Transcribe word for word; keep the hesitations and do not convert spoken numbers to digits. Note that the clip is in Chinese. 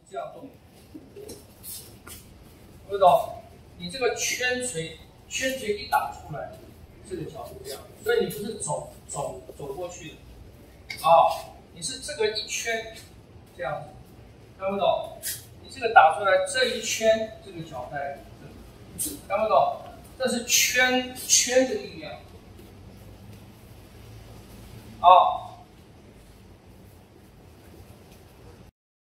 这样动，听不懂？你这个圈锤，圈锤一打出来，这个角度这样，所以你不是走走走过去的，啊，你是这个一圈这样子，看不懂？你这个打出来这一圈，这个脚在这里，看不懂？这是圈圈的力量，啊。